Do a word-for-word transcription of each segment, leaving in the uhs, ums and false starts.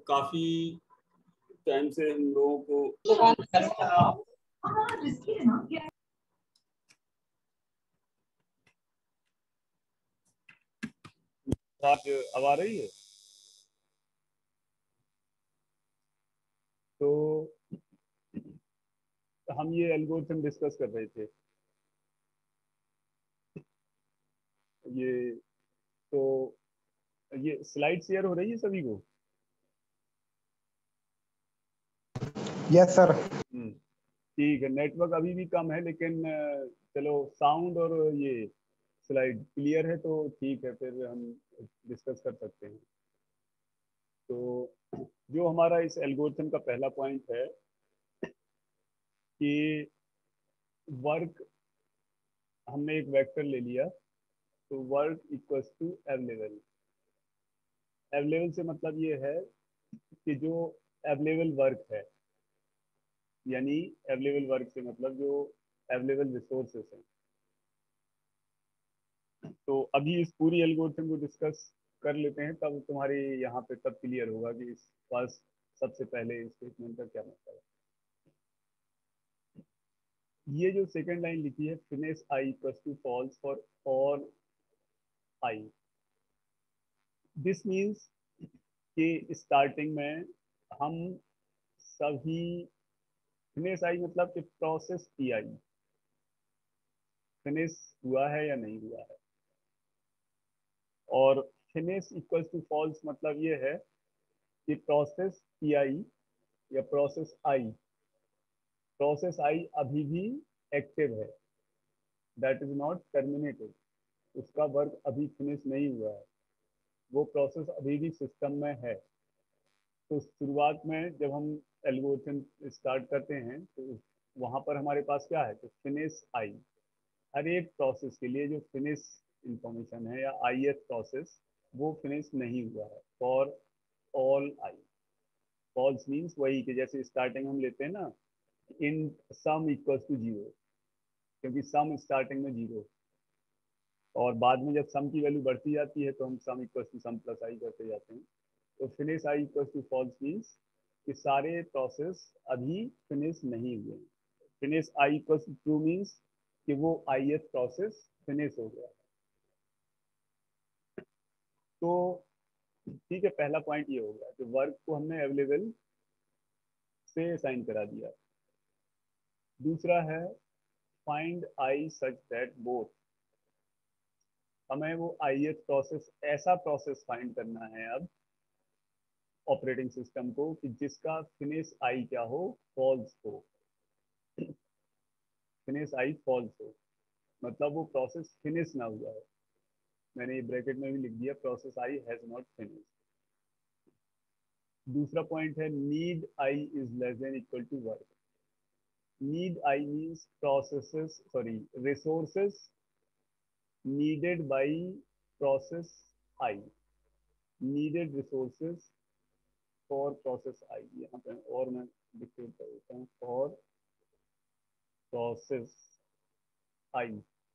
काफी टाइम से हम लोगों को आज अब आ रही है। तो हम ये एल्गोरिथम डिस्कस कर रहे थे। ये तो ये स्लाइड शेयर हो रही है सभी को? Yes sir. ठीक है, नेटवर्क अभी भी कम है, लेकिन चलो साउंड और ये स्लाइड क्लियर है तो ठीक है, फिर हम डिस्कस कर सकते हैं। तो जो हमारा इस एल्गोरिथम का पहला पॉइंट है कि वर्क, हमने एक वेक्टर ले लिया, तो work equals to available. Available से मतलब ये है कि जो अवेलेबल वर्क है, यानी अवेलेबल वर्क से मतलब जो अवेलेबल रिसोर्सेस हैं। तो अभी इस पूरी एल्गोरिथम को डिस्कस कर लेते हैं, तब तुम्हारे यहाँ पे तब क्लियर होगा कि इस पास सबसे पहले स्टेटमेंट का क्या मतलब है। ये जो सेकंड लाइन लिखी है, finish I equals to false for all I, this means कि स्टार्टिंग में हम सभी, फिनिश आई मतलब कि प्रोसेस पी आई फिनिश हुआ है या नहीं हुआ है, और फिनिश इक्वल्स टू फॉल्स मतलब ये है कि प्रोसेस पी आई या प्रोसेस आई प्रोसेस आई अभी भी एक्टिव है, दैट इज नॉट टर्मिनेटेड, उसका वर्क अभी फिनिश नहीं हुआ है, वो प्रोसेस अभी भी सिस्टम में है। तो शुरुआत में जब हम एल्गोरिथम स्टार्ट करते हैं तो वहाँ पर हमारे पास क्या है, तो फिनिश आई, हर एक प्रोसेस के लिए जो फिनिश इंफॉर्मेशन है या आई एफ प्रोसेस, वो फिनिश नहीं हुआ है for all I. False means वही कि जैसे स्टार्टिंग हम लेते हैं ना, int sum equals to zero, क्योंकि सम स्टार्टिंग में जीरो, और बाद में जब सम की वैल्यू बढ़ती जाती है तो हम sum equals to sum plus I करते जाते हैं। तो finish I equals to false means कि सारे प्रोसेस अभी फिनिश नहीं हुए। Finish I equals to true means कि वो आई एफ प्रोसेस फिनिश हो गया। तो ठीक है, पहला पॉइंट ये हो गया कि वर्क को हमने अवेलेबल से असाइन करा दिया। दूसरा है find I such that both, हमें वो आई एफ प्रोसेस, ऐसा प्रोसेस फाइंड करना है अब ऑपरेटिंग सिस्टम को कि जिसका फिनिश आई क्या हो, फॉल्स हो। फिनिश आई फॉल्स हो मतलब वो प्रोसेस फिनिश ना हुआ है। मैंने ये ब्रैकेट में भी लिख दिया, process I has not finish. दूसरा पॉइंट है need I is less than equal to work. Need I means processes, sorry resources needed by process I, needed resources for process I। यहाँ पे और मैं डिक्टेट कर देता हूँ, for process I।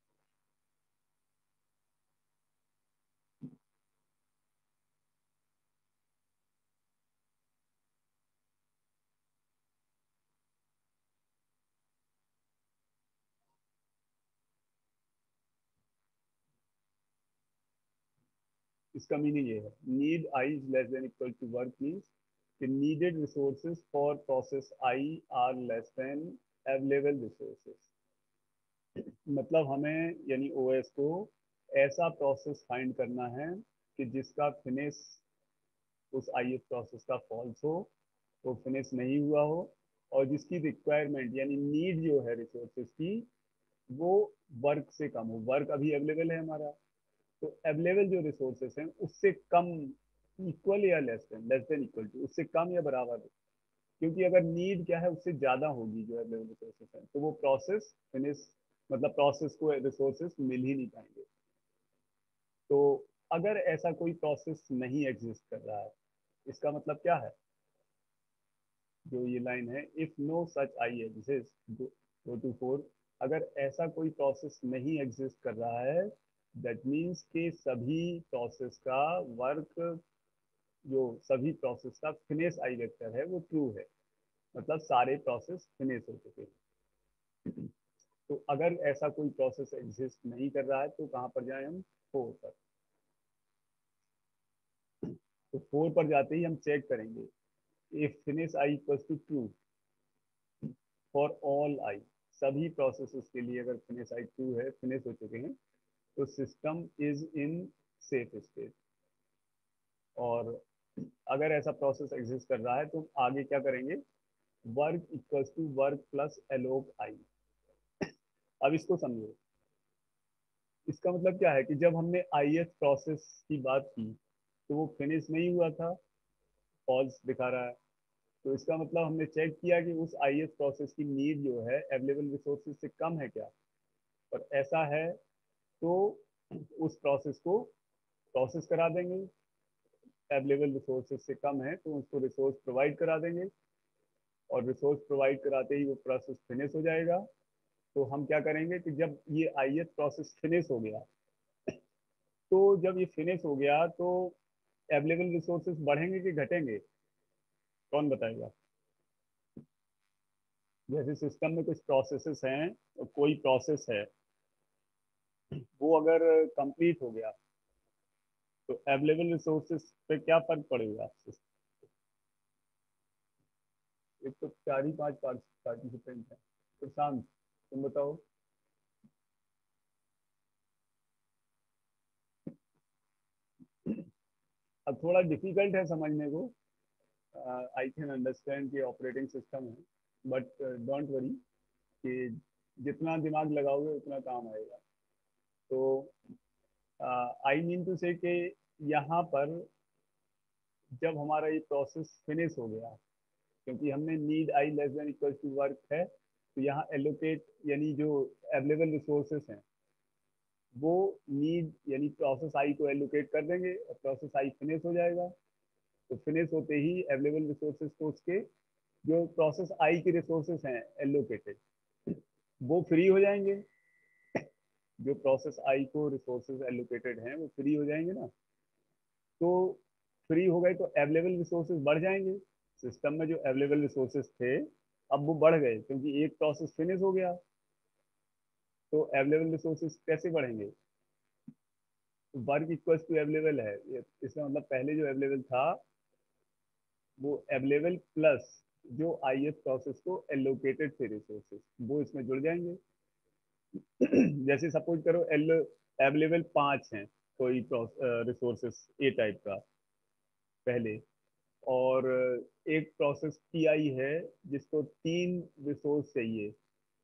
इसका मीनिंग ये है, need I is less than equal to work means कि needed resources for process I are less than available resources. मतलब हमें यानी ओएस को ऐसा प्रोसेस फाइंड करना है कि जिसका फिनिश उस आई एफ प्रोसेस का फॉल्स हो, वो फिनिश नहीं हुआ हो, और जिसकी रिक्वायरमेंट यानी नीड जो है रिसोर्सेज की, वो वर्क से कम हो। वर्क अभी अवेलेबल है हमारा, तो अवेलेबल जो रिसोर्सेस हैं उससे कम, इक्वल या less than, less than equal to, उससे कम या बराबर हो। क्योंकि अगर नीड क्या है उससे ज्यादा होगी जो अवेलेबल रिसोर्सेस हैं, तो वो प्रोसेस फिनिश, मतलब प्रोसेस को रिसोर्सेस मिल ही नहीं पाएंगे। तो अगर ऐसा कोई प्रोसेस नहीं एग्जिस्ट कर रहा है, इसका मतलब क्या है, जो ये लाइन है, if no such I exist, go to four, अगर ऐसा कोई प्रोसेस नहीं एग्जिस्ट कर रहा है, दैट मीन्स कि सभी प्रोसेस का वर्क जो सभी प्रोसेस का फिनिश आई वेक्टर है वो ट्रू है, मतलब सारे प्रोसेस फिनिश हो चुके हैं। तो अगर ऐसा कोई प्रोसेस एग्जिस्ट नहीं कर रहा है तो कहाँ पर जाए हम, फोर पर। तो फोर पर जाते ही हम चेक करेंगे if finish I equals to true for all I, सभी प्रोसेसेस के लिए अगर फिनिश आई ट्रू है, फिनिश हो चुके हैं, तो system is in safe state. और अगर ऐसा प्रोसेस एग्जिस्ट कर रहा है तो आगे क्या करेंगे, work equals to work plus alloc I. अब इसको समझो, इसका मतलब क्या है कि जब हमने आई एस प्रोसेस की बात की तो वो फिनिश नहीं हुआ था, फॉल्स दिखा रहा है। तो इसका मतलब हमने चेक किया कि उस आई एस प्रोसेस की नीड जो है अवेलेबल रिसोर्सेज से कम है क्या, और ऐसा है तो उस प्रोसेस को प्रोसेस करा देंगे, अवेलेबल रिसोर्सेज से कम है तो उसको रिसोर्स प्रोवाइड करा देंगे, और रिसोर्स प्रोवाइड कराते ही वो प्रोसेस फिनिश हो जाएगा। तो हम क्या करेंगे कि जब ये आई एस प्रोसेस फिनिश हो गया, तो जब ये फिनिश हो गया तो अवेलेबल रिसोर्सेज बढ़ेंगे कि घटेंगे, कौन बताएगा। जैसे सिस्टम में कुछ प्रोसेसेस हैं, कोई प्रोसेस है वो अगर कंप्लीट हो गया तो अवेलेबल रिसोर्सेज पे क्या फर्क पड़ेगा। एक तो चार ही पांच पार्टिसिपेंट हैं। प्रशांत तुम बताओ। अब थोड़ा डिफिकल्ट है समझने को, आई कैन अंडरस्टैंड कि ऑपरेटिंग सिस्टम है, बट डोंट वरी कि जितना दिमाग लगाओगे उतना काम आएगा। तो आई मीन टू से कि यहाँ पर जब हमारा ये प्रोसेस फिनिश हो गया, क्योंकि हमने need I less than equal to work है, तो यहाँ एलोकेट यानी जो अवेलेबल रिसोर्सेस हैं वो नीड यानी प्रोसेस आई को एलोकेट कर देंगे और प्रोसेस आई फिनिश हो जाएगा। तो फिनिश होते ही अवेलेबल रिसोर्सेज को उसके जो प्रोसेस आई के रिसोर्सेज हैं एलोकेटेड वो फ्री हो जाएंगे। जो प्रोसेस आई को रिसोर्सेज एलोकेटेड हैं वो फ्री हो जाएंगे ना। तो फ्री हो गए तो अवेलेबल रिसोर्सेज बढ़ जाएंगे। सिस्टम में जो अवेलेबल रिसोर्सेज थे अब वो बढ़ गए क्योंकि एक प्रोसेस फिनिश हो गया। तो अवेलेबल रिसोर्सेज कैसे बढ़ेंगे, वर्क इक्वल्स टू अवेलेबल है, इसका मतलब पहले जो अवेलेबल था वो अवेलेबल प्लस जो आई एस प्रोसेस को एलोकेटेड थे रिसोर्सेज वो इसमें जुड़ जाएंगे। जैसे सपोज करो एल अवेलेबल पांच हैं कोई रिसोर्सेस ए टाइप का पहले, और एक प्रोसेस पी आई है जिसको तीन रिसोर्स चाहिए।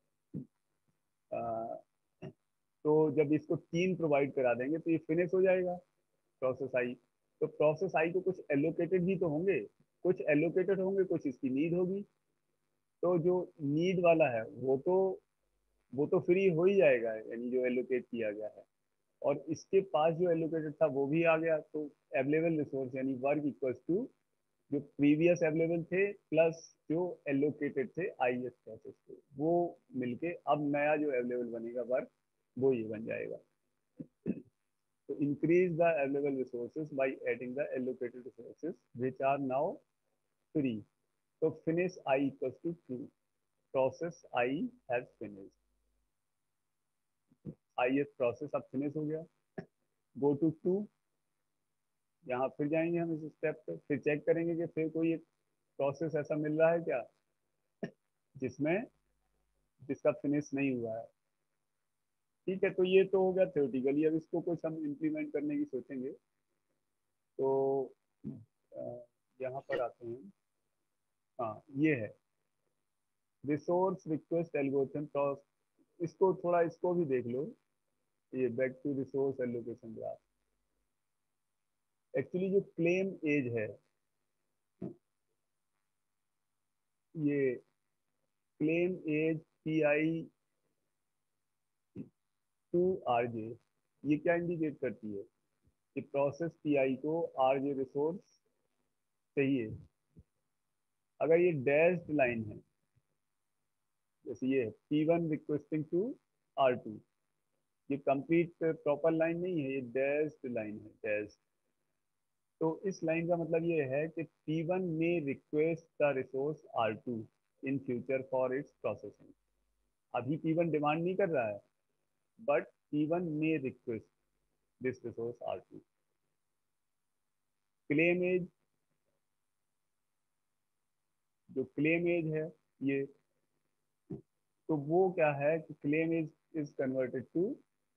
अ, तो जब इसको तीन प्रोवाइड करा देंगे तो ये फिनिश हो जाएगा प्रोसेस आई। तो प्रोसेस आई को कुछ एलोकेटेड भी तो होंगे, कुछ एलोकेटेड होंगे, कुछ इसकी नीड होगी। तो जो नीड वाला है वो तो वो तो फ्री हो ही जाएगा, यानी जो एलोकेट किया गया है, और इसके पास जो एलोकेटेड था वो भी आ गया। तो अवेलेबल रिसोर्स यानी वर्क इक्वल्स टू जो प्रीवियस अवेलेबल थे प्लस जो एलोकेटेड थे आई एस प्रोसेस के, वो मिलके अब नया जो अवेलेबल बनेगा वर्क वो ये बन जाएगा। तो increase the available resources by adding the allocated resources which are now free. So finish I equals to true. Process I has finished. I S process अब finish हो गया। Go to two, यहाँ फिर जाएंगे हम इस स्टेप पे, फिर चेक करेंगे कि फिर कोई एक प्रोसेस ऐसा मिल रहा है क्या जिसमें जिसका फिनिश नहीं हुआ है। ठीक है, तो ये तो हो गया थ्योरेटिकली। अब इसको कुछ हम इम्प्लीमेंट करने की सोचेंगे। तो अ, यहाँ पर आते हैं। हाँ ये है रिसोर्स रिक्वेस्ट एल्गोरिथम। तो इसको थोड़ा इसको भी देख लो, ये back to resource allocation graph. Actually जो क्लेम एज है, ये claim edge P I to R J, ये क्या इंडिकेट करती है कि प्रोसेस पी आई को आर जे रिसोर्स चाहिए। अगर ये डैश्ड लाइन है, जैसे ये P one requesting to R two, ये कंप्लीट प्रॉपर लाइन नहीं है, ये डैश्ड लाइन है, डैश। तो इस लाइन का मतलब ये है कि P one may request the resource R two in future for its processing. अभी P वन डिमांड नहीं कर रहा है, but P one may request this resource R two. Claim edge, जो क्लेम एज है ये, तो वो क्या है कि claim edge is converted to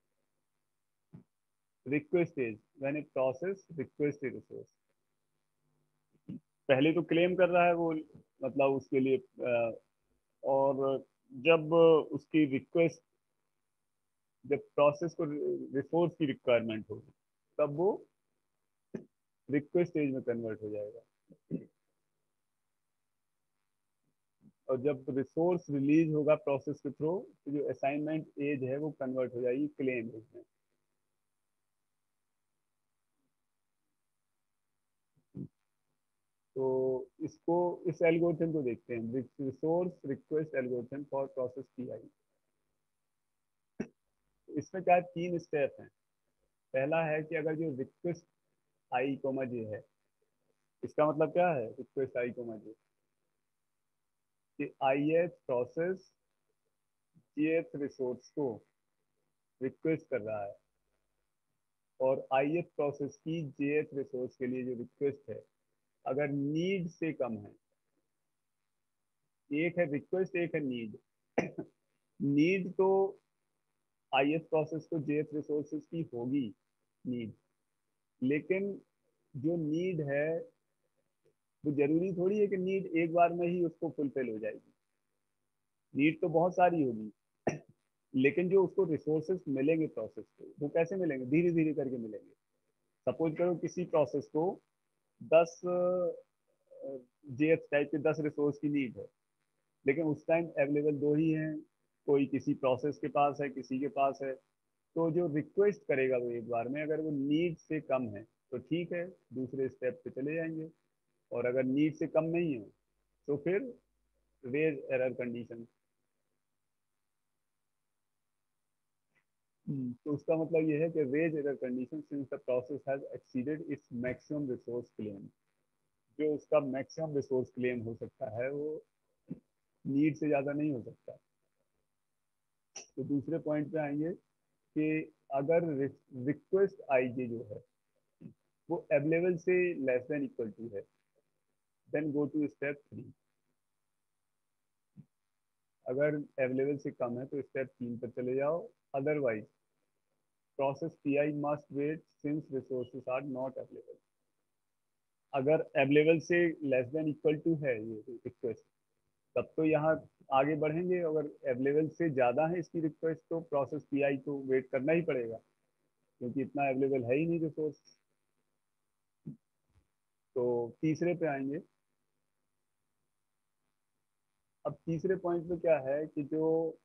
request edge when a process request a resource. पहले तो क्लेम कर रहा है वो, मतलब उसके लिए अ, और जब उसकी रिक्वेस्ट, जब प्रोसेस को रिसोर्स की रिक्वायरमेंट होगी, तब वो रिक्वेस्ट एज में कन्वर्ट हो जाएगा। और जब रिसोर्स रिलीज होगा प्रोसेस के थ्रू, तो जो असाइनमेंट एज है वो कन्वर्ट हो जाएगी क्लेम एज में। तो इसको, इस एल्गोरिथम को देखते हैं, resource request algorithm for process P I. इसमें क्या है, तीन स्टेप हैं। पहला है कि अगर जो रिक्वेस्ट आई कोमा जे है, इसका मतलब क्या है रिक्वेस्ट आई कोमा जे, कि ith process jth resource को रिक्वेस्ट कर रहा है, और आई एच प्रोसेस की जे एच रिसोर्स के लिए जो रिक्वेस्ट है, अगर नीड से कम है, एक है रिक्वेस्ट एक है नीड। नीड तो आई एच प्रोसेस को जे एच रिसोर्सेज की होगी नीड, लेकिन जो नीड है वो जरूरी थोड़ी है कि नीड एक बार में ही उसको फुलफिल हो जाएगी। नीड तो बहुत सारी होगी, लेकिन जो उसको रिसोर्सेज मिलेंगे प्रोसेस को, वो कैसे मिलेंगे, धीरे धीरे करके मिलेंगे। सपोज करो किसी प्रोसेस को दस जे एच टाइप के दस रिसोर्स की नीड है, लेकिन उस टाइम अवेलेबल दो ही हैं, कोई किसी प्रोसेस के पास है किसी के पास है। तो जो रिक्वेस्ट करेगा वो एक बार में, अगर वो नीड से कम है तो ठीक है, दूसरे स्टेप पे चले जाएंगे। और अगर नीड से कम नहीं है तो फिर रेज एरर कंडीशन। तो उसका मतलब ये है कि raise error condition since the process has exceeded its maximum resource claim. जो उसका मैक्सिमम रिसोर्स क्लेम हो सकता है वो नीड से ज़्यादा नहीं हो सकता। तो दूसरे पॉइंट पे आएंगे कि अगर रिक्वेस्ट आईजे जो है वो अवेलेबल से लेस देन इक्वल टू है, then go to step three. अगर अवेलेबल से कम है तो स्टेप तीन पर चले जाओ। Otherwise process P I must wait since resources are not available. अगर अवेलेबल से लेस देन इक्वल टू है ये रिक्वेस्ट, तब तो यहाँ आगे बढ़ेंगे। अगर अवेलेबल से ज़्यादा है इसकी रिक्वेस्ट, तो प्रोसेस पी आई को वेट करना ही पड़ेगा, क्योंकि इतना अवेलेबल है ही नहीं रिसोर्स। तो तीसरे पे आएंगे। अब तीसरे पॉइंट पे क्या है कि जो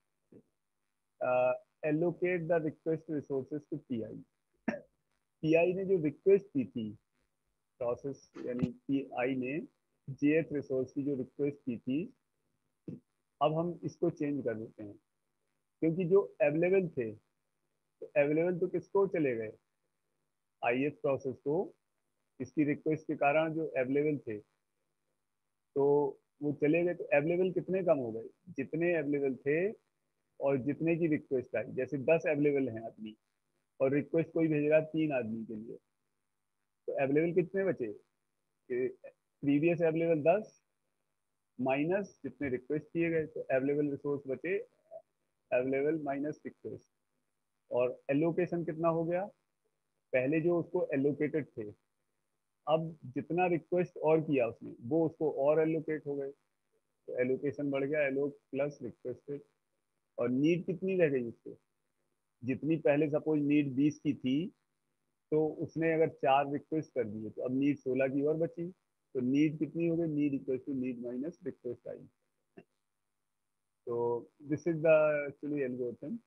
allocate the request resources to P I. P I ने जो रिक्वेस्ट की थी, प्रोसेस यानी पी आई ने जे एच रिसोर्स की जो रिक्वेस्ट की थी, अब हम इसको चेंज कर देते हैं। क्योंकि जो अवेलेबल थे, तो अवेलेबल तो किसको चले गए, आई एच प्रोसेस को। इसकी रिक्वेस्ट के कारण जो अवेलेबल थे, तो वो चले गए। तो अवेलेबल कितने कम हो गए, जितने अवेलेबल थे और जितने की रिक्वेस्ट आई। जैसे दस अवेलेबल हैं आदमी, और रिक्वेस्ट कोई भेज रहा है तीन आदमी के लिए, तो अवेलेबल कितने बचे, प्रीवियस अवेलेबल दस माइनस जितने रिक्वेस्ट किए गए, तो अवेलेबल रिसोर्स बचे अवेलेबल माइनस रिक्वेस्ट। और एलोकेशन कितना हो गया, पहले जो उसको एलोकेटेड थे, अब जितना रिक्वेस्ट और किया उसने वो उसको और एलोकेट हो गए, तो एलोकेशन बढ़ गया, एलो प्लस रिक्वेस्टेड। और नीड कितनी रह गई उसको, जितनी पहले सपोज नीड बीस की थी, तो उसने अगर चार रिक्वेस्ट कर दिए, तो अब नीड सोलह की और बची। तो नीड कितनी हो गई, need equal to need minus request I. तो this is the actually algorithm.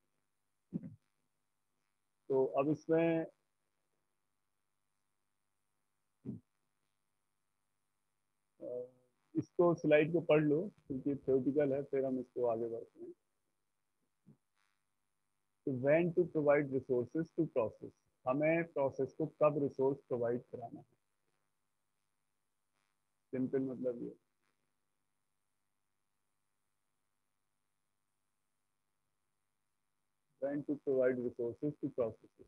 तो अब इसमें अ, इसको स्लाइड को पढ़ लो क्योंकि थ्योरेटिकल है, फिर हम इसको आगे बढ़ते हैं। तो when to provide resources to process, हमें प्रोसेस को कब रिसोर्स प्रोवाइड कराना है। सिंपल मतलब ये trying to provide resources to processes.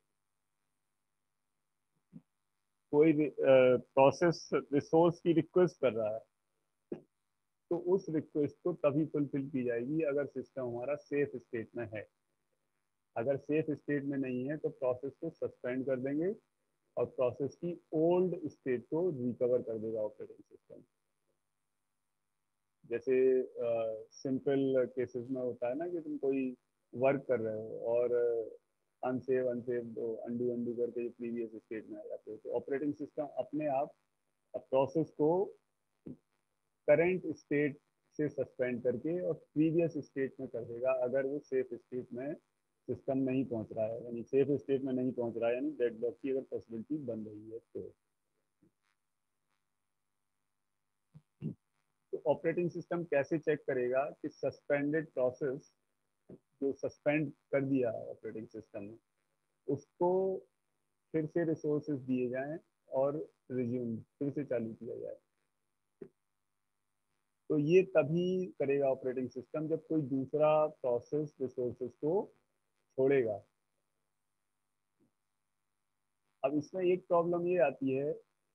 कोई प्रोसेस रिसोर्स की रिक्वेस्ट कर रहा है तो उस रिक्वेस्ट को तभी फुलफिल की जाएगी अगर सिस्टम हमारा सेफ स्टेट में है। अगर सेफ स्टेट में नहीं है तो प्रोसेस को सस्पेंड कर देंगे और प्रोसेस की ओल्ड स्टेट को रिकवर कर देगा ऑपरेटिंग सिस्टम। जैसे सिंपल केसेस में होता है ना कि तुम कोई वर्क कर रहे हो और अनसेव अनसेव अंडू अंडू करके प्रीवियस स्टेट में आ जाते हो, तो ऑपरेटिंग सिस्टम अपने आप प्रोसेस को करंट स्टेट से सस्पेंड करके और प्रीवियस स्टेट में कर देगा अगर वो सेफ स्टेट में सिस्टम नहीं पहुंच रहा है। यानी सेफ स्टेट में नहीं पहुंच रहा है, यानी डेड लॉक की अगर पॉसिबिलिटी बन रही है तो तो ऑपरेटिंग सिस्टम कैसे चेक करेगा कि सस्पेंडेड प्रोसेस जो सस्पेंड कर दिया ऑपरेटिंग सिस्टम ने उसको फिर से रिसोर्सेज दिए जाएं और रिज्यूम फिर से चालू किया जाए। तो ये तभी करेगा ऑपरेटिंग सिस्टम जब कोई दूसरा प्रोसेस रिसोर्सेज को छोड़ेगा। अब इसमें एक प्रॉब्लम ये आती है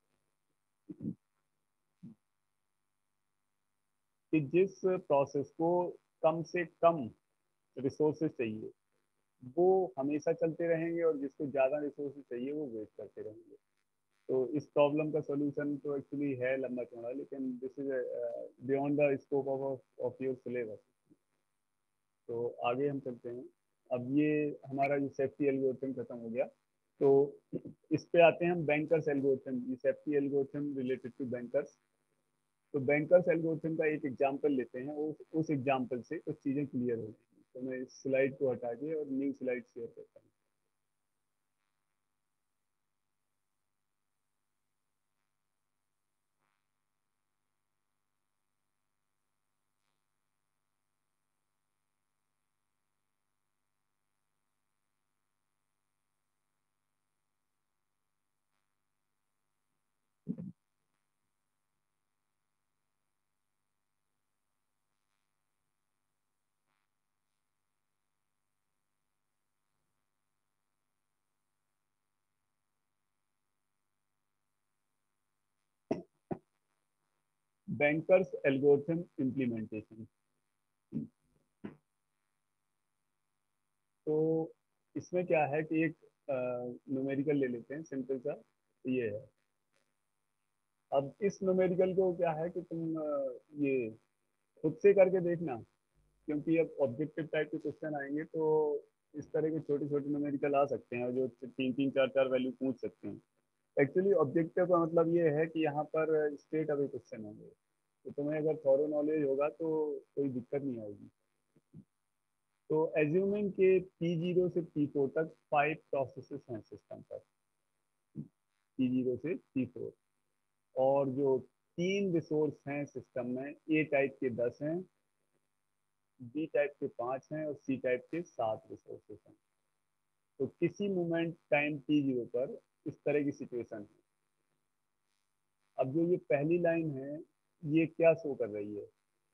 कि जिस प्रोसेस को कम से कम रिसोर्सेज चाहिए वो हमेशा चलते रहेंगे और जिसको ज़्यादा रिसोर्सेज चाहिए वो वेट करते रहेंगे। तो इस प्रॉब्लम का सॉल्यूशन तो एक्चुअली है लंबा चौड़ा, लेकिन this is beyond the scope of of your syllabus. तो आगे हम चलते हैं। अब ये हमारा जो सेफ्टी एल्गोरिथम खत्म हो गया, तो इस पे आते हैं हम बैंकर्स एल्गोरिथम। ये safety algorithm related to banker's. तो बैंकर्स एल्गोरिथम का एक एग्जांपल लेते हैं, उस उस एग्जांपल से कुछ चीज़ें क्लियर हो जाएंगी। तो मैं इस स्लाइड को हटा के और न्यू स्लाइड शेयर करता हूँ। Banker's algorithm implementation. तो इसमें क्या है कि एक न्यूमेरिकल ले लेते हैं सिंपल सा, ये है। अब इस न्यूमेरिकल को क्या है कि तुम अ, ये खुद से करके देखना, क्योंकि अब ऑब्जेक्टिव टाइप के क्वेश्चन आएंगे तो इस तरह के छोटे छोटे न्यूमेरिकल आ सकते हैं और जो तीन तीन चार चार वैल्यू पूछ सकते हैं। एक्चुअली ऑब्जेक्टिव का मतलब ये है कि यहाँ पर स्टेट अवे क्वेश्चन होंगे, तो तुम्हें अगर थॉरो नॉलेज होगा तो कोई दिक्कत नहीं आएगी। तो एज्यूमिंग के पी जीरो से पी फोर तक फाइव प्रोसेसेस हैं सिस्टम पर, पी जीरो से पी फोर, और जो तीन रिसोर्स हैं सिस्टम में, ए टाइप के दस हैं, बी टाइप के पाँच हैं और सी टाइप के सात रिसोर्सेस हैं। तो किसी मोमेंट टाइम टी जीरो पर इस तरह की सिचुएशन है। अब जो ये पहली लाइन है ये क्या शो कर रही है?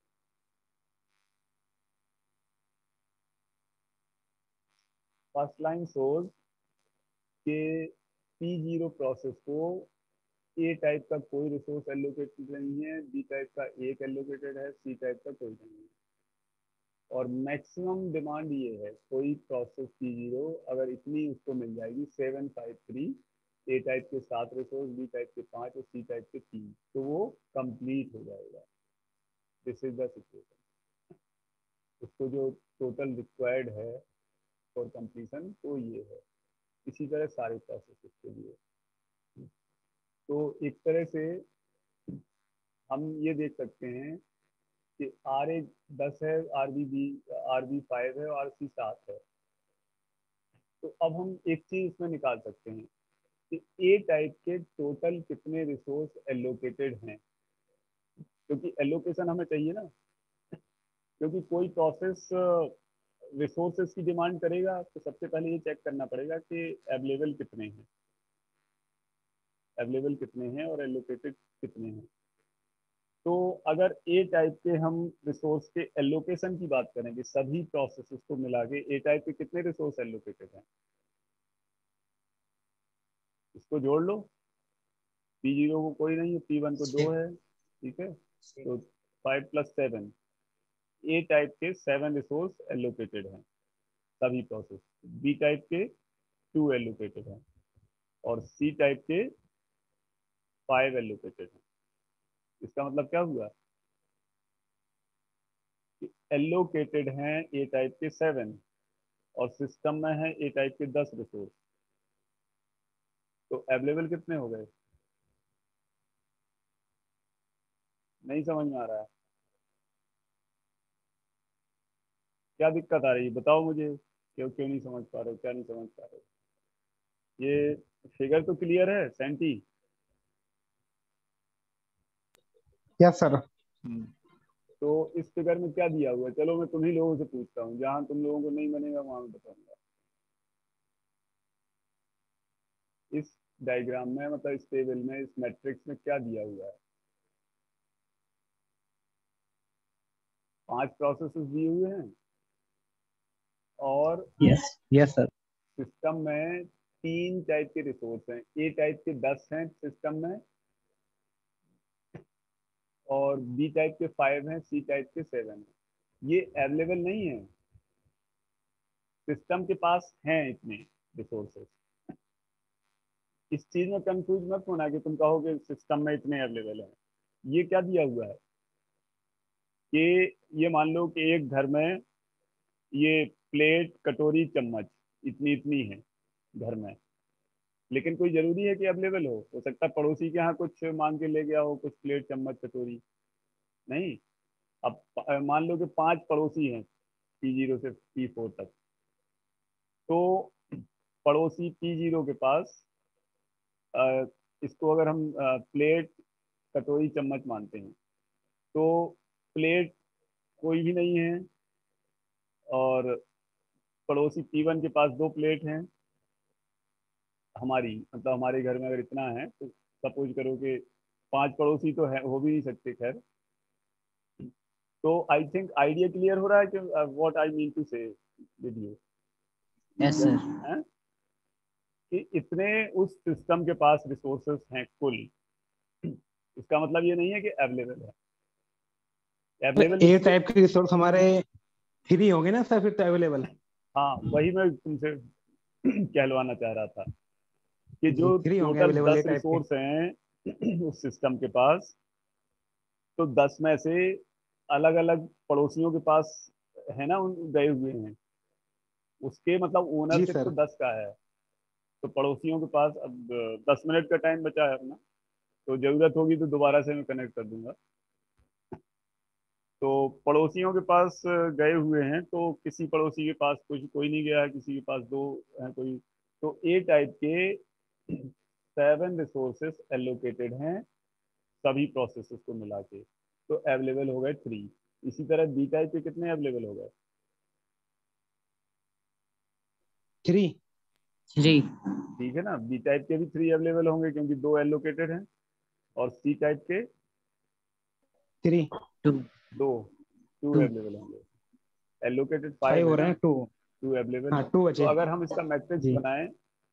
फर्स्ट लाइन शोज के पी जीरो प्रोसेस को ए टाइप का कोई रिसोर्स एलोकेटेड नहीं है, बी टाइप का एक एलोकेटेड है, सी टाइप का कोई नहीं है। और मैक्सिमम डिमांड ये है, कोई प्रोसेस पी जीरो अगर इतनी उसको मिल जाएगी seven five three, A type के सात रिसोर्स, बी टाइप के पाँच और सी टाइप के तीन, तो वो कंप्लीट हो जाएगा। This is the situation. उसको जो टोटल रिक्वायर्ड है फॉर कंप्लीशन तो ये है। इसी तरह सारे प्रोसेस के लिए। तो एक तरह से हम ये देख सकते हैं कि आर ए दस है, R B B R B five है और आर सी सात है। तो अब हम एक चीज इसमें निकाल सकते हैं कि ए टाइप के टोटल कितने रिसोर्स एलोकेटेड हैं, क्योंकि एलोकेशन हमें चाहिए ना। क्योंकि कोई प्रोसेस रिसोर्सेज की डिमांड करेगा तो सबसे पहले ये चेक करना पड़ेगा कि अवेलेबल कितने हैं, अवेलेबल कितने हैं और एलोकेटेड कितने हैं। तो अगर ए टाइप के हम रिसोर्स के एलोकेशन की बात करें कि सभी प्रोसेसेस को मिला के ए टाइप के कितने रिसोर्स एलोकेटेड हैं, इसको जोड़ लो। पी जीरो को कोई नहीं है, पी वन को दो है, ठीक है। तो five plus seven, A type के सेवन रिसोर्स एलोकेटेड हैं सभी प्रोसेस। बी टाइप के टू एलोकेटेड हैं और सी टाइप के फाइव एलोकेटेड हैं। इसका मतलब क्या हुआ कि एलोकेटेड हैं ए टाइप के सेवन और सिस्टम में है ए टाइप के दस रिसोर्स। तो अवेलेबल कितने हो गए? नहीं समझ में आ रहा है? क्या दिक्कत आ रही है बताओ मुझे, क्यों क्यों नहीं समझ पा रहे हो, क्या नहीं समझ पा रहे हो? ये फिगर तो क्लियर है सेंटी? Yes sir. हम्म। तो इस फिगर में क्या दिया हुआ है? चलो मैं तुम्ही लोगों से पूछता हूँ, जहां तुम लोगों को नहीं बनेगा वहां मैं बताऊंगा। इस डायग्राम में, मतलब इस टेबल में, इस मैट्रिक्स में क्या दिया हुआ है? पांच प्रोसेसेस दिए हुए हैं और यस यस सर। सिस्टम में तीन टाइप के रिसोर्स हैं। ए टाइप के दस हैं सिस्टम में और बी टाइप के फाइव हैं, सी टाइप के सेवन हैं। ये अवेलेबल नहीं है, सिस्टम के पास हैं इतने रिसोर्सेस। इस चीज में कंफ्यूज मत होना कि तुम कहोगे सिस्टम में इतने अवेलेबल हैं। ये क्या दिया हुआ है कि ये मान लो कि एक घर में ये प्लेट कटोरी चम्मच इतनी इतनी है घर में, लेकिन कोई जरूरी है कि अवेलेबल हो हो सकता है पड़ोसी के यहाँ कुछ मांग के ले गया हो, कुछ प्लेट चम्मच कटोरी। नहीं। अब प- मान लो कि पांच पड़ोसी हैं पी जीरो से पी फोर तक। तो पड़ोसी पी जीरो के पास अ, इसको अगर हम अ, प्लेट कटोरी चम्मच मानते हैं, तो प्लेट कोई भी नहीं है और पड़ोसी पी वन के पास दो प्लेट हैं। हमारी मतलब हमारे घर में अगर इतना है तो सपोज करो कि पांच पड़ोसी तो है, हो भी नहीं सकते खैर। तो आई थिंक आइडिया क्लियर हो रहा है कि what I mean to say with you. Yes sir. हैं कि इतने उस सिस्टम के पास रिसोर्सेस हैं कुल। इसका मतलब ये नहीं है कि अवेलेबल है, अवेलेबल ए इसलिए। टाइप के रिसोर्स हमारे फ्री होंगे ना सर फिर तो अवेलेबल। हाँ, वही मैं तुमसे कहलवाना चाह रहा था कि जी जो फ्री होंगे टोटल अवेलेबल ए दस टाइप के। रिसोर्स हैं उस सिस्टम के पास, तो दस में से अलग अलग पड़ोसियों के पास है ना, उन गए हुए हैं, उसके मतलब जी ओनरशिप तो सर। दस का है। तो पड़ोसियों के पास अब दस मिनट का टाइम बचा है अपना, तो जरूरत होगी तो दोबारा से मैं कनेक्ट कर दूंगा। तो पड़ोसियों के पास गए हुए हैं, तो किसी पड़ोसी के पास कुछ कोई नहीं गया है, किसी के पास दो है कोई। तो ए टाइप के सेवन रिसोर्सेस एलोकेटेड हैं सभी प्रोसेसेस को मिला के, तो अवेलेबल हो गए थ्री। इसी तरह बी टाइप के कितने अवेलेबल हो गए? थ्री। थ्री। ठीक है ना, बी टाइप के भी थ्री अवेलेबल होंगे क्योंकि दो एलोकेटेड हैं। और सी टाइप के थ्री। टू। दो, टू टू। अवेलेबल होंगे। एलोकेटेड फाइव फाइव है हो रहे ना, हैं टू। टू अवेलेबल हाँ है। टू तो बचे। अगर हम इसका मैट्रिक्स जी। बनाएं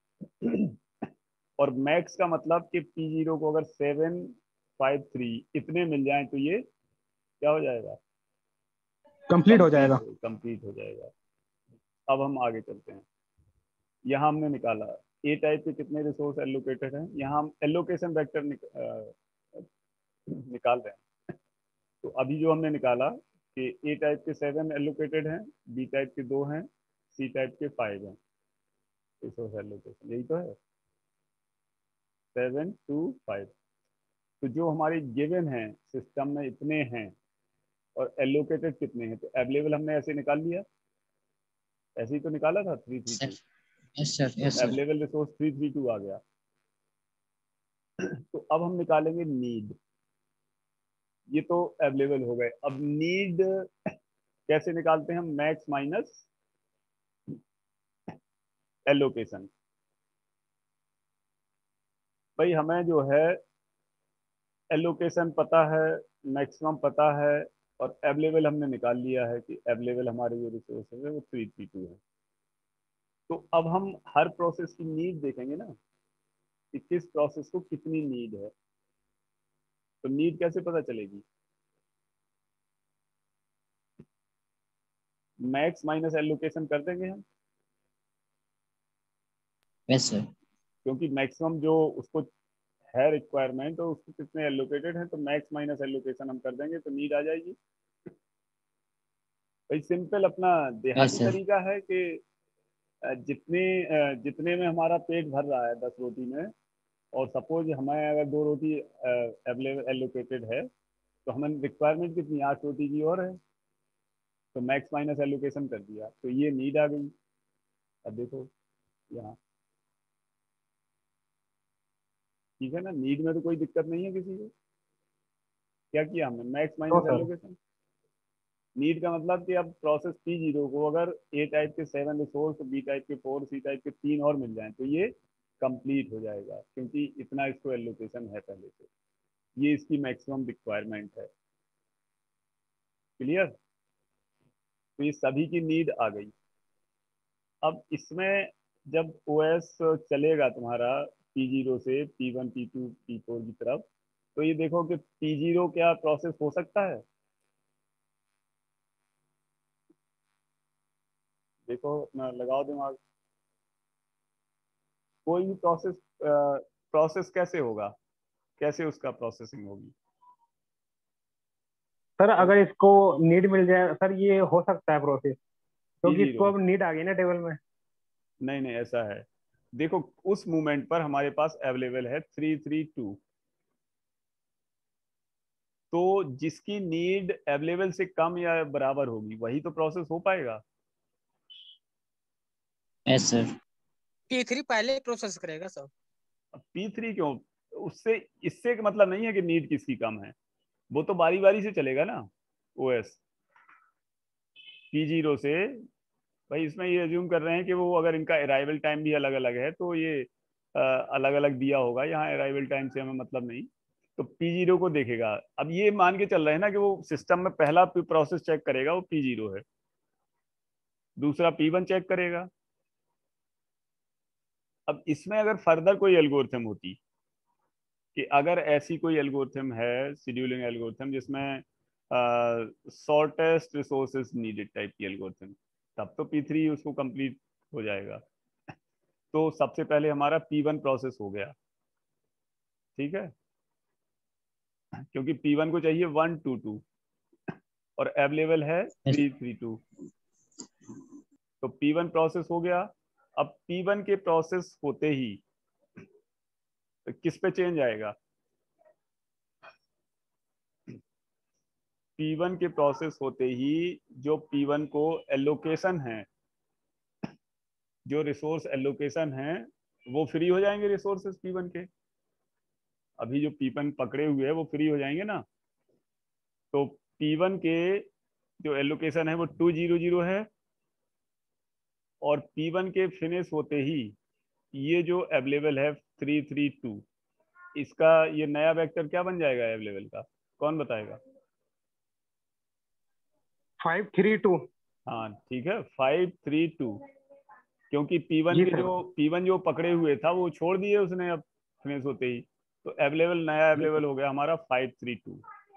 और मैक्स का मतलब कि पी जीरो को अगर सेवन फाइव थ्री इतने मिल जाएं तो ये क्या हो जाएगा? कंप्लीट हो कंप्लीट जाएगा। हो कंप्लीट हो जाएगा। अब हम आगे चलते हैं। यहाँ हमने निकाला ए टाइप के कितने रिसोर्स एलोकेटेड हैं, यहाँ हम एलोकेशन वेक्टर निक, अ, निकाल रहे हैं। तो अभी जो हमने निकाला कि ए टाइप के सेवन एलोकेटेड हैं, बी टाइप के दो हैं, सी टाइप के फाइव हैं रिसोर्स एलोकेशन, यही तो है, सेवन टू फाइव। तो जो हमारी गिवन है सिस्टम में इतने हैं और एलोकेटेड कितने हैं, तो अवेलेबल हमने ऐसे निकाल लिया, ऐसे ही तो निकाला था three three sir. Two yes sir. तो yes sir. Available resource three three two आ गया। तो अब हम निकालेंगे नीड। ये तो अवेलेबल हो गए, अब नीड कैसे निकालते हैं हम? Max minus allocation. भाई हमें जो है एलोकेशन पता है, मैक्सिमम पता है, और अवेलेबल हमने निकाल लिया है कि अवेलेबल हमारे जो रिसोर्सेज है वो थ्री थ्री टू है। तो अब हम हर प्रोसेस की नीड देखेंगे ना कि किस प्रोसेस को कितनी नीड है। तो नीड कैसे पता चलेगी? मैक्स माइनस एलोकेशन कर देंगे हम, यस सर। क्योंकि मैक्सिमम जो उसको है रिक्वायरमेंट और उसको कितने एलोकेटेड है, तो मैक्स माइनस एलोकेशन हम कर देंगे तो नीड आ जाएगी। भाई सिंपल अपना यस देहाती सर। तरीका है कि अ, जितने अ, जितने में हमारा पेट भर रहा है दस रोटी में, और सपोज हमें अगर दो रोटी अवेलेबल एलोकेटेड है, तो हमें रिक्वायरमेंट कितनी, आठ रोटी की और है, तो मैक्स माइनस एलोकेशन कर दिया तो ये नीड आ गई। अब देखो यहाँ, ठीक है ना, नीड में तो कोई दिक्कत नहीं है किसी को। क्या किया हमने? मैक्स तो माइनस सर एलोकेशन। नीड का मतलब कि अब प्रोसेस पी जीरो को अगर ए टाइप के सेवन रिसोर्स, बी टाइप के फोर, सी टाइप के तीन और मिल जाएं तो ये कंप्लीट हो जाएगा, क्योंकि इतना इसको एलोकेशन है पहले से। ये इसकी मैक्सिमम रिक्वायरमेंट है। क्लियर? तो ये सभी की नीड आ गई। अब इसमें जब ओएस चलेगा तुम्हारा पी जीरो से P one P two P four की तरफ, तो ये देखो कि पी जीरो क्या प्रोसेस हो सकता है? देखो अपना लगाओ दिमाग। कोई भी प्रोसेस, प्रोसेस कैसे होगा, कैसे उसका प्रोसेसिंग होगी? सर अगर इसको नीड मिल जाए सर, ये हो सकता है प्रोसेस, पी क्योंकि जीरो इसको अब नीड आ गई ना टेबल में। नहीं नहीं, ऐसा है, देखो उस मोमेंट पर हमारे पास अवेलेबल है थ्री थ्री टू, तो जिसकी नीड अवेलेबल से कम या बराबर होगी वही तो प्रोसेस हो पाएगा। Yes sir. पी थ्री पहले प्रोसेस करेगा सर। पी थ्री क्यों? उससे इससे का मतलब नहीं है कि नीड किसकी कम है, वो तो बारी बारी से चलेगा ना ओएस पी जीरो से। भाई इसमें ये अज्यूम कर रहे हैं कि वो अगर इनका अराइवल टाइम भी अलग अलग है तो ये अलग अलग दिया होगा, यहाँ अराइवल टाइम से हमें मतलब नहीं। तो पी जीरो को देखेगा, अब ये मान के चल रहे हैं ना कि वो सिस्टम में पहला प्रोसेस चेक करेगा वो पी जीरो है, दूसरा पी वन चेक करेगा। अब इसमें अगर फर्दर कोई एल्गोरिथम होती, कि अगर ऐसी कोई एल्गोरिथम है, शेड्यूलिंग एल्गोरिथम जिसमें शॉर्टेस्ट रिसोर्सेज नीडेड टाइप की एल्गोरिथम, तब तो पी थ्री उसको कंप्लीट हो जाएगा। तो सबसे पहले हमारा पी वन प्रोसेस हो गया, ठीक है, क्योंकि पी वन को चाहिए वन टू टू और अवेलेबल है थ्री थ्री टू, तो पी वन प्रोसेस हो गया। अब पी वन के प्रोसेस होते ही तो किस पे चेंज आएगा? पी वन के प्रोसेस होते ही जो पी वन को एलोकेशन है, जो रिसोर्स एलोकेशन है, वो फ्री हो जाएंगे रिसोर्सेस पी वन के। अभी जो पी वन पकड़े हुए हैं वो फ्री हो जाएंगे ना, तो पी वन के जो एलोकेशन है वो टू जीरो जीरो है, और पी वन के फिनिश होते ही ये जो अवेलेबल है थ्री थ्री टू, इसका ये नया वेक्टर क्या बन जाएगा अवेलेबल का? कौन बताएगा? Five three two. हाँ ठीक है, फाइव थ्री टू, क्योंकि पी वन जी के सर। जो पी वन जो पकड़े हुए था वो छोड़ दिए उसने अब फिनिश होते ही, तो अवेलेबल नया अवेलेबल हो गया हमारा फाइव थ्री टू।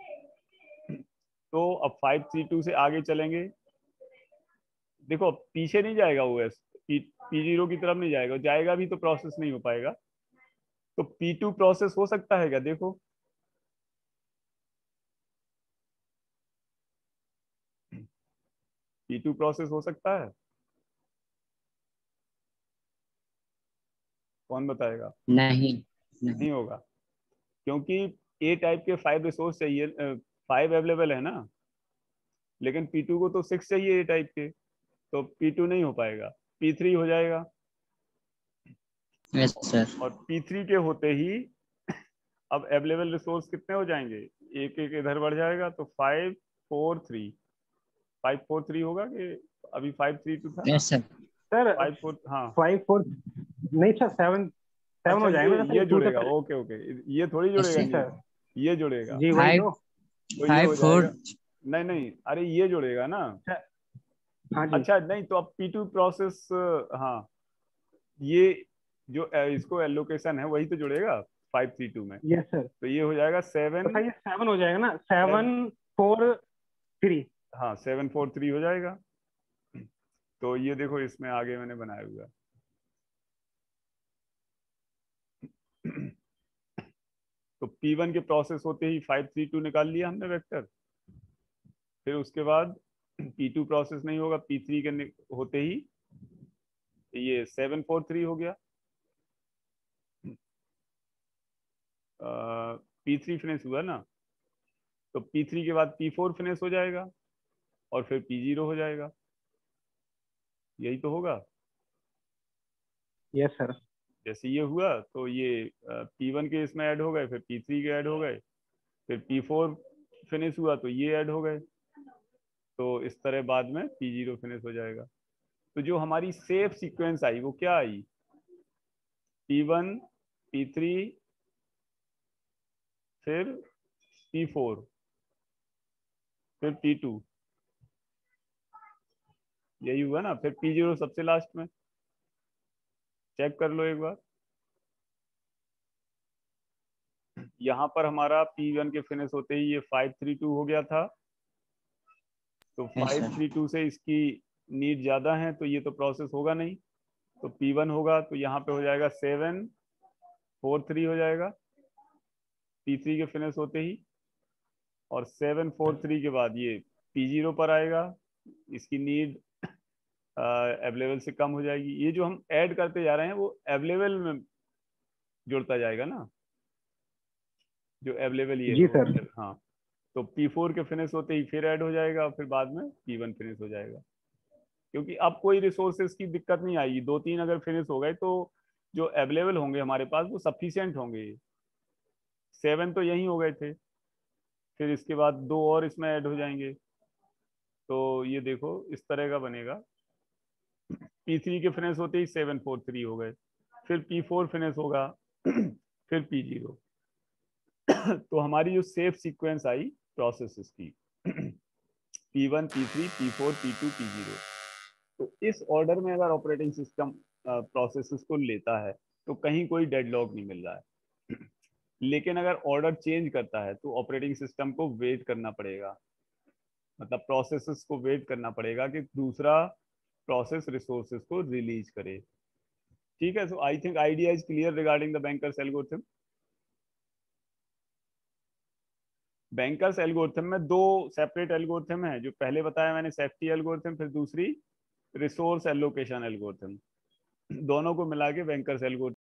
तो अब फाइव थ्री टू से आगे चलेंगे, देखो पीछे नहीं जाएगा ओएस, पी पी जीरो की तरफ नहीं जाएगा, जाएगा भी तो प्रोसेस नहीं हो पाएगा। तो पी टू प्रोसेस हो सकता है क्या? देखो पी टू प्रोसेस हो सकता है, कौन बताएगा? नहीं नहीं। नहीं होगा, क्योंकि ए टाइप के फाइव रिसोर्स चाहिए, फाइव अवेलेबल है ना, लेकिन पी टू को तो सिक्स चाहिए ए टाइप के, तो पी टू नहीं हो पाएगा, पी थ्री हो जाएगा। Yes sir. और पी थ्री के होते ही अब अवेलेबल रिसोर्स कितने हो जाएंगे? एक एक इधर बढ़ जाएगा, तो five four three, five four three होगा कि अभी फाइव थ्री टू था ना? Yes sir. Sir five four, हाँ फाइव फोर नहीं सर, सेवन सेवन अच्छा हो ये जाएगा ना सर, ये टू से जुड़ेगा, पहले। ओके ओके, ये थोड़ी यस जुड़ेगा जी सर। नीड। सर। ये जुड़ेगा, जी वही तो। तो ये फाइव हो फोर जाएगा। नहीं नहीं, अरे ये जुड़ेगा ना। हाँ जी। अच्छा नहीं, तो अब पी टू प्रोसेस, हाँ ये जो अ, इसको एलोकेशन है वही तो जुड़ेगा फाइव थ्री टू में। Yes sir. तो ये हो जाएगा तो सेवन। सर ये सेवन हो जाएगा ना, सेवन फोर थ्री। हाँ सेवन फोर थ्री हो जाएगा। तो ये देखो इसमें आगे मैंने बनाया हुआ तो पी वन के प्रोसेस होते ही फाइव थ्री टू निकाल लिया हमने वेक्टर। फिर उसके बाद पी टू प्रोसेस नहीं होगा, पी थ्री के नि- होते ही ये सेवन फोर थ्री हो गया। पी थ्री फिनिश हुआ ना, तो पी थ्री के बाद पी फोर फिनिश हो जाएगा और फिर पी जीरो हो जाएगा। यही तो होगा। Yes sir. जैसे ये हुआ तो ये पी वन के इसमें ऐड हो गए, फिर पी थ्री के ऐड हो गए, फिर पी फोर फिनिश हुआ तो ये ऐड हो गए। तो इस तरह बाद में पी जीरो फिनिश हो जाएगा। तो जो हमारी सेफ सीक्वेंस आई वो क्या आई, पी वन, पी थ्री, फिर पी फोर, फिर पी टू, यही हुआ ना। फिर पी जीरो सबसे लास्ट में। चेक कर लो एक बार, यहाँ पर हमारा पी वन के फिनिश होते ही ये फाइव थ्री टू हो गया था। तो yes five sir. Three two से इसकी नीड ज्यादा है तो ये तो प्रोसेस होगा नहीं। तो पी वन होगा तो यहाँ पे हो जाएगा सेवन फोर थ्री हो जाएगा पी थ्री के फिनिश होते ही। और सेवन फोर थ्री के बाद ये पी जीरो पर आएगा, इसकी नीड अवेलेबल से कम हो जाएगी। ये जो हम ऐड करते जा रहे हैं वो अवेलेबल में जुड़ता जाएगा ना, जो अवेलेबल ये है जी वो। सर। हाँ, तो पी फोर के फिनिश होते ही फिर ऐड हो जाएगा और फिर बाद में पी वन फिनिश हो जाएगा। क्योंकि अब कोई रिसोर्सेज की दिक्कत नहीं आएगी, दो तीन अगर फिनिश हो गए तो जो अवेलेबल होंगे हमारे पास वो सफिशिएंट होंगे। सेवन तो यही हो गए थे, फिर इसके बाद दो और इसमें ऐड हो जाएंगे। तो ये देखो इस तरह का बनेगा। पी थ्री के फिनिश होते ही सेवन फोर थ्री हो गए, फिर पी फोर फिनिश होगा फिर पी जीरो। तो हमारी जो सेफ सीक्वेंस आई प्रोसेसेस की P one, P three, P four, P two, P zero. तो इस ऑर्डर में अगर ऑपरेटिंग सिस्टम प्रोसेसेस को लेता है तो कहीं कोई डेडलॉक नहीं मिल रहा है। लेकिन अगर ऑर्डर चेंज करता है तो ऑपरेटिंग सिस्टम को वेट करना पड़ेगा, मतलब प्रोसेसेस को वेट करना पड़ेगा कि दूसरा प्रोसेस रिसोर्सेज को रिलीज करे। ठीक है, so I think idea is clear regarding the banker's algorithm. Banker's algorithm में दो सेपरेट एल्गोरिथम है, जो पहले बताया मैंने सेफ्टी एल्गोरिथम, फिर दूसरी रिसोर्स एलोकेशन एल्गोरिथम। दोनों को मिला के बैंकर्स एल्गोरिथम